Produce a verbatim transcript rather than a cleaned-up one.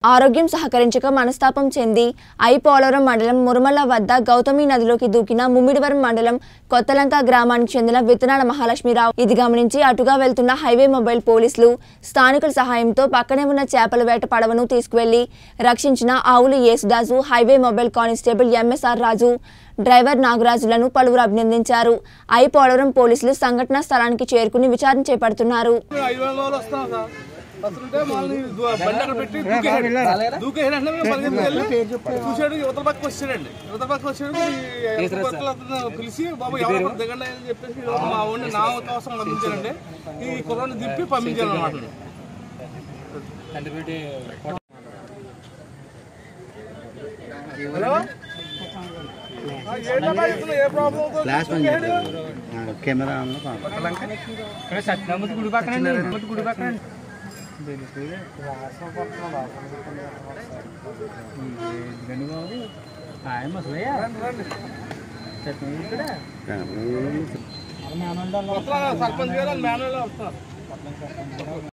ఆరోగ్యం సహకరించక మనస్తాపం చెంది ఐపోలవరం మండలం మురమల్ల వద్ద గౌతమి నదిలోకి దూకిన ముమ్మిడివరం మండలం కొత్తలంక గ్రామానికి చెందిన విత్తనాల మహాలక్ష్మిరావు ఇది గమనించి అటుగా వెళ్తున్న హైవే మొబైల్ పోలీసులు స్థానికుల సహాయంతో పక్కనే ఉన్న చేపల వేట పడవను తీసుకువెళ్లి రక్షించిన ఆవులు Yesudas highway mobile constable MSR Raju driver నాగరాజులను పలువురు అభినందించారు. ఐపోలవరం పోలీసులు సంఘటనా స్థలానికి చేరుకుని విచారణ చేపడుతున్నారు. చూసాడు యువతల పక్క వచ్చాడండి యువతల పక్క వచ్చాడు పిలిచి బాబు ఎవరు దిగండి అని చెప్పేసి మా ఊరిని నా కోసం పంపించారండి. ఈ కుర్రాన్ని దిప్పి పంపించాను అన్నమాట. హలో ఏ ప్రాబ్లం కెమెరా గుడి పక్కన గుడి పక్కన సర్పంచ్ గారు మేనల్లో వస్తున్నారు.